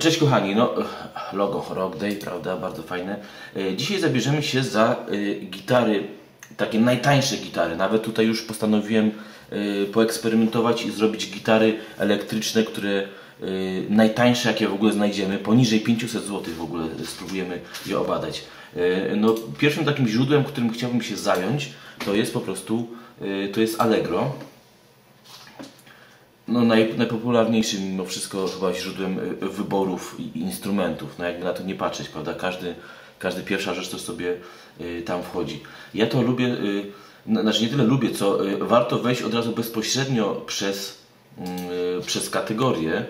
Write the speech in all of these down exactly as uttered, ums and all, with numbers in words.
Cześć kochani, no logo Rock Day, prawda, bardzo fajne. Dzisiaj zabierzemy się za gitary, takie najtańsze gitary. Nawet tutaj już postanowiłem poeksperymentować i zrobić gitary elektryczne, które najtańsze jakie w ogóle znajdziemy, poniżej pięćset złotych w ogóle spróbujemy je obadać. No, pierwszym takim źródłem, którym chciałbym się zająć, to jest po prostu, to jest Allegro. No, naj, najpopularniejszym mimo wszystko chyba źródłem wyborów i instrumentów, no jakby na to nie patrzeć, prawda, każdy, każdy pierwsza rzecz to sobie y, tam wchodzi. Ja to lubię, y, znaczy nie tyle lubię, co y, warto wejść od razu bezpośrednio przez, y, przez kategorię.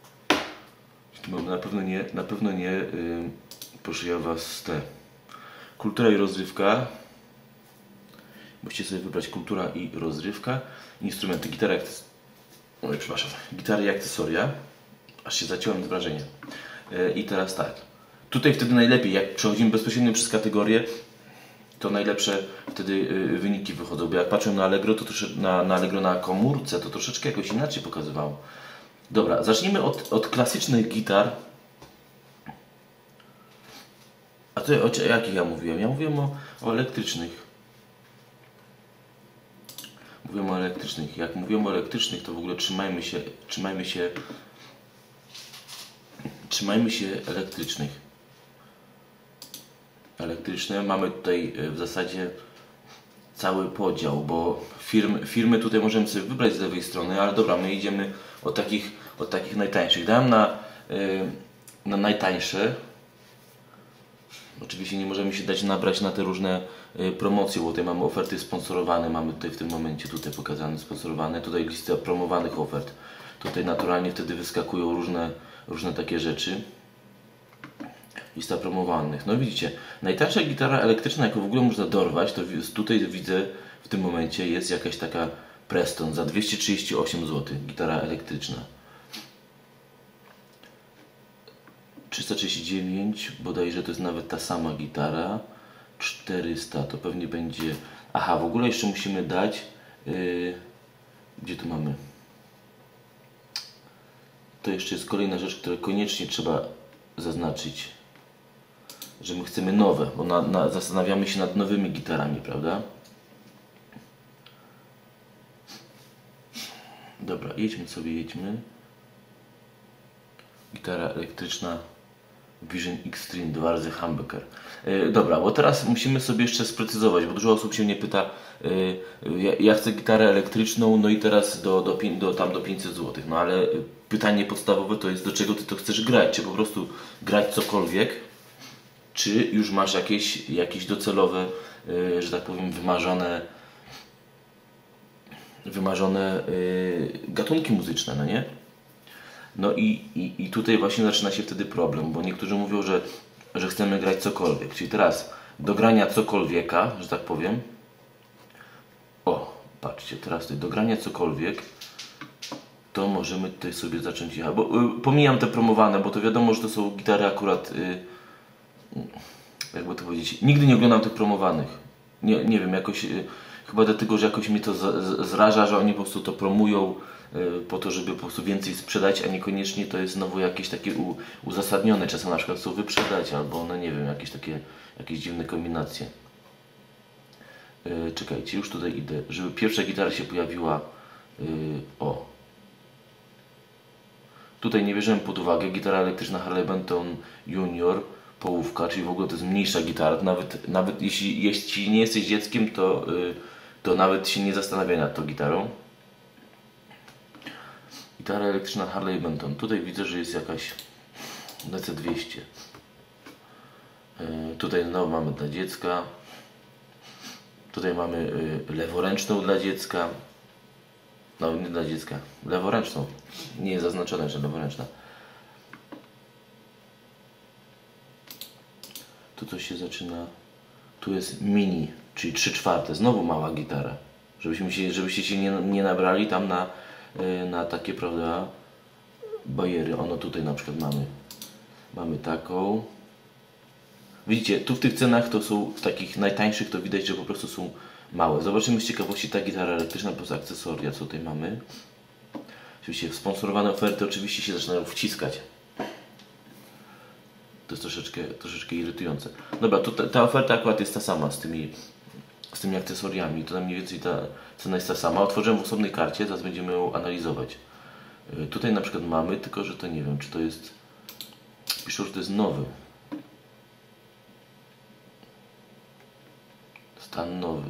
Na pewno nie, na pewno nie, y, proszę ja was, te, kultura i rozrywka. Musicie sobie wybrać kultura i rozrywka, instrumenty, gitara, Oj, przepraszam, gitary i akcesoria, aż się zaciąłem z wrażenia. Yy, I teraz tak, tutaj wtedy najlepiej, jak przechodzimy bezpośrednio przez kategorię, to najlepsze wtedy yy, wyniki wychodzą, bo jak patrzę na Allegro, to na, na Allegro na komórce, to troszeczkę jakoś inaczej pokazywało. Dobra, zacznijmy od, od klasycznych gitar. A to o, o jakich ja mówiłem? Ja mówiłem o, o elektrycznych. Mówiłem o elektrycznych. Jak mówiłem o elektrycznych, to w ogóle trzymajmy się, trzymajmy się, trzymajmy się elektrycznych. Elektryczne mamy tutaj w zasadzie cały podział, bo firmy, firmy tutaj możemy sobie wybrać z lewej strony, ale dobra, my idziemy od takich, od takich najtańszych. Dałem na, na najtańsze. Oczywiście nie możemy się dać nabrać na te różne y, promocje, bo tutaj mamy oferty sponsorowane, mamy tutaj w tym momencie tutaj pokazane sponsorowane, tutaj lista promowanych ofert. Tutaj naturalnie wtedy wyskakują różne, różne takie rzeczy. Lista promowanych. No widzicie, najtańsza gitara elektryczna, jaką w ogóle można dorwać, to tutaj widzę w tym momencie jest jakaś taka Preston za dwieście trzydzieści osiem złotych, gitara elektryczna. trzysta trzydzieści dziewięć, bodajże to jest nawet ta sama gitara. czterysta to pewnie będzie... Aha, w ogóle jeszcze musimy dać... Yy, gdzie tu mamy? To jeszcze jest kolejna rzecz, którą koniecznie trzeba zaznaczyć. Że my chcemy nowe, bo na, na, zastanawiamy się nad nowymi gitarami, prawda? Dobra, jedźmy sobie, jedźmy. Gitara elektryczna Vision Extreme dwa razy humbucker. Yy, dobra, bo teraz musimy sobie jeszcze sprecyzować, bo dużo osób się mnie pyta, yy, ja, ja chcę gitarę elektryczną, no i teraz do, do, do, tam do pięćset złotych. No ale pytanie podstawowe to jest, do czego ty to chcesz grać? Czy po prostu grać cokolwiek, czy już masz jakieś, jakieś docelowe, yy, że tak powiem, wymarzone, wymarzone yy, gatunki muzyczne, no nie? No i, i, i tutaj właśnie zaczyna się wtedy problem, bo niektórzy mówią, że, że chcemy grać cokolwiek. Czyli teraz do grania cokolwieka, że tak powiem. O, patrzcie, teraz tutaj do grania cokolwiek, to możemy tutaj sobie zacząć jechać. Bo y, pomijam te promowane, bo to wiadomo, że to są gitary akurat, y, jakby to powiedzieć, nigdy nie oglądam tych promowanych. Nie, nie wiem, jakoś, y, chyba dlatego, że jakoś mnie to z, z, zraża, że oni po prostu to promują po to, żeby po prostu więcej sprzedać, a niekoniecznie to jest znowu jakieś takie u, uzasadnione. Czasem na przykład chcą wyprzedać, albo no nie wiem, jakieś takie jakieś dziwne kombinacje. Yy, czekajcie, już tutaj idę, żeby pierwsza gitara się pojawiła. Yy, o. Tutaj nie bierzemy pod uwagę gitara elektryczna Harley Benton Junior, połówka, czyli w ogóle to jest mniejsza gitara. Nawet, nawet jeśli, jeśli nie jesteś dzieckiem, to, yy, to nawet się nie zastanawiaj nad tą gitarą. Gitara elektryczna Harley Benton. Tutaj widzę, że jest jakaś D C dwieście. Yy, tutaj znowu mamy dla dziecka. Tutaj mamy yy, leworęczną dla dziecka. No nie dla dziecka. Leworęczną. Nie jest zaznaczone, że leworęczna. Tu coś się zaczyna. Tu jest mini, czyli trzy czwarte. Znowu mała gitara. Żebyśmy się, żebyście się nie, nie nabrali tam na na takie, prawda, bajery. Ono tutaj na przykład mamy mamy taką. Widzicie, tu w tych cenach to są, w takich najtańszych to widać, że po prostu są małe. Zobaczymy z ciekawości ta gitara elektryczna plus akcesoria, co tutaj mamy. Oczywiście sponsorowane oferty oczywiście się zaczynają wciskać. To jest troszeczkę, troszeczkę irytujące. Dobra, to ta, ta oferta akurat jest ta sama z tymi, z tymi akcesoriami. To mniej więcej ta cena jest ta sama. Otworzyłem w osobnej karcie, zaraz będziemy ją analizować. Yy, tutaj na przykład mamy, tylko że to nie wiem, czy to jest... Piszą, że to jest nowy. Stan nowy.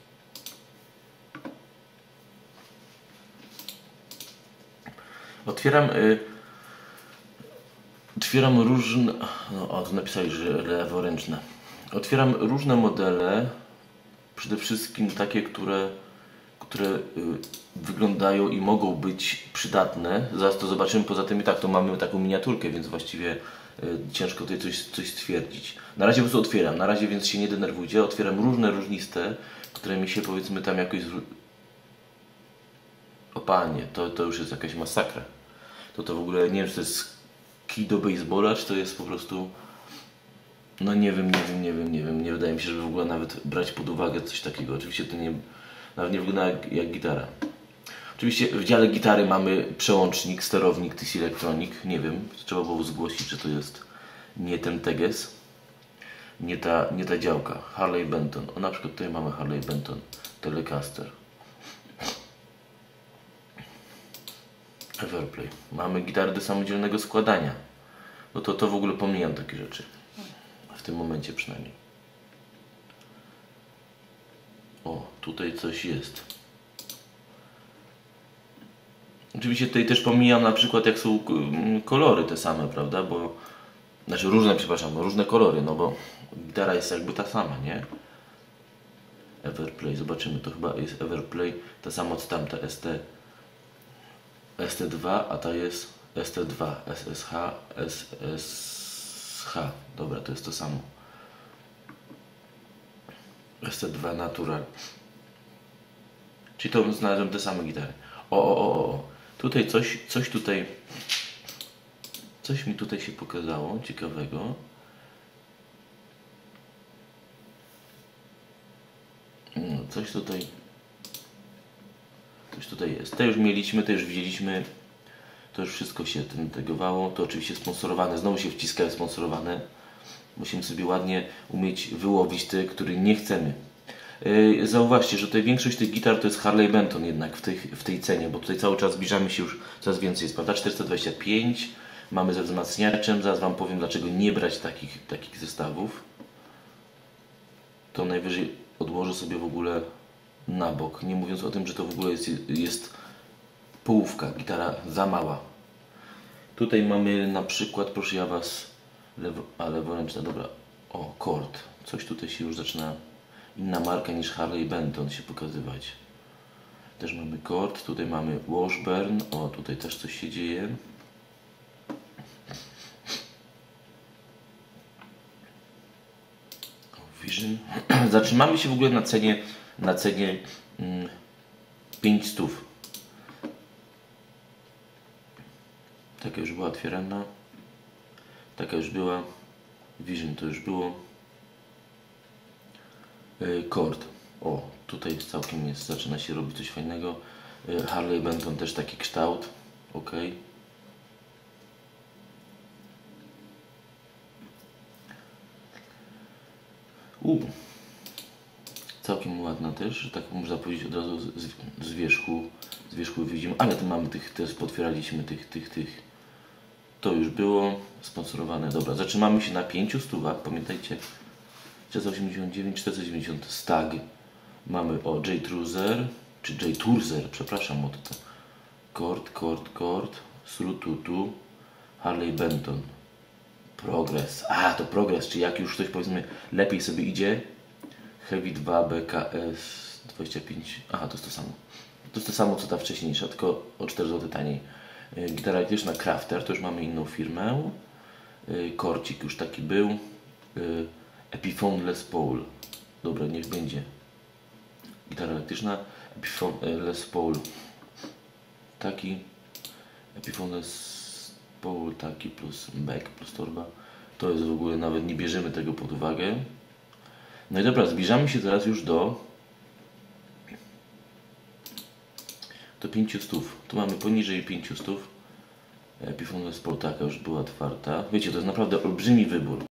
Otwieram... Yy, Otwieram różne... No, o, tu napisali, że leworęczne. Otwieram różne modele, przede wszystkim takie, które, które y, wyglądają i mogą być przydatne. Zaraz to zobaczymy. Poza tym i tak to mamy taką miniaturkę, więc właściwie y, ciężko tutaj coś, coś stwierdzić. Na razie po prostu otwieram. Na razie więc się nie denerwujcie. Otwieram różne różniste, które mi się powiedzmy tam jakoś... O panie, to, to już jest jakaś masakra. To to w ogóle nie wiem, czy to jest kij do baseballa, czy to jest po prostu... No nie wiem, nie wiem, nie wiem, nie wiem. Nie wydaje mi się, żeby w ogóle nawet brać pod uwagę coś takiego. Oczywiście to nie, nawet nie wygląda jak, jak gitara. Oczywiście w dziale gitary mamy przełącznik, sterownik T C Electronic. Nie wiem, trzeba było zgłosić, że to jest nie ten teges, nie ta, nie ta działka. Harley Benton. O, na przykład tutaj mamy Harley Benton Telecaster. Everplay. Mamy gitarę do samodzielnego składania. No to to w ogóle pomijam takie rzeczy. W tym momencie przynajmniej. O, tutaj coś jest. Oczywiście tutaj też pomijam na przykład jak są kolory te same, prawda? Bo, znaczy różne, przepraszam, różne kolory, no bo gitara jest jakby ta sama, nie? Everplay, zobaczymy, to chyba jest Everplay, ta sama co tamta S T. S T dwa, a ta jest S T dwa, S S H, S S H. Dobra, to jest to samo. S T dwa Natural. Czyli to znalazłem te same gitary. O, o, o, o. Tutaj coś, coś tutaj... Coś mi tutaj się pokazało ciekawego. No, coś tutaj... Coś tutaj jest. To już mieliśmy, to już widzieliśmy. To już wszystko się tym tegowało. To oczywiście sponsorowane. Znowu się wciska sponsorowane. Musimy sobie ładnie umieć wyłowić te, które nie chcemy. Yy, zauważcie, że tutaj większość tych gitar to jest Harley Benton jednak w tej, w tej cenie, bo tutaj cały czas zbliżamy się już coraz więcej jest, prawda? czterysta dwadzieścia pięć. Mamy ze wzmacniaczem. Zaraz Wam powiem, dlaczego nie brać takich, takich zestawów. To najwyżej odłożę sobie w ogóle na bok, nie mówiąc o tym, że to w ogóle jest, jest połówka, gitara za mała. Tutaj mamy na przykład, proszę ja Was, lewo, a leworęczna, dobra, o, Chord. Coś tutaj się już zaczyna, inna marka niż Harley Benton się pokazywać. Też mamy Chord, tutaj mamy Washburn, o, tutaj też coś się dzieje. Vision. Zatrzymamy się w ogóle na cenie, na cenie mm, pięć stów. Taka już była otwierana. Taka już była. Vision to już było. Yy, Chord. O, tutaj całkiem jest, zaczyna się robić coś fajnego. Yy, Harley Benton też taki kształt. Ok. U. Całkiem ładna też, tak można powiedzieć od razu z, z wierzchu, z wierzchu widzimy, ale tu mamy tych, też potwierdziliśmy tych, tych, tych. To już było sponsorowane. Dobra, zatrzymamy się na pięciu stówach, pamiętajcie, czterysta osiemdziesiąt dziewięć, czterysta dziewięćdziesiąt Stag. Mamy o J-Truzer, czy J-Turzer, przepraszam, o to. Chord, Chord, Chord, Srututu, Harley Benton. Progress, a to Progress, czy jak już ktoś powiedzmy lepiej sobie idzie. Heavy dwa B K S dwadzieścia pięć, aha, to jest to samo. To jest to samo co ta wcześniejsza, tylko o cztery złote taniej. Yy, gitara elektryczna Crafter, to już mamy inną firmę. Yy, Korcik już taki był. Yy, Epiphone Les Paul. Dobra, niech będzie. Gitara elektryczna Epiphone Les Paul. Taki. Epiphone Les Paul taki plus back plus torba. To jest w ogóle, nawet nie bierzemy tego pod uwagę. No i dobra, zbliżamy się teraz już do do pięciu stów. Tu mamy poniżej pięciu stów. Epiphone Les Paul, taka już była otwarta. Wiecie, to jest naprawdę olbrzymi wybór.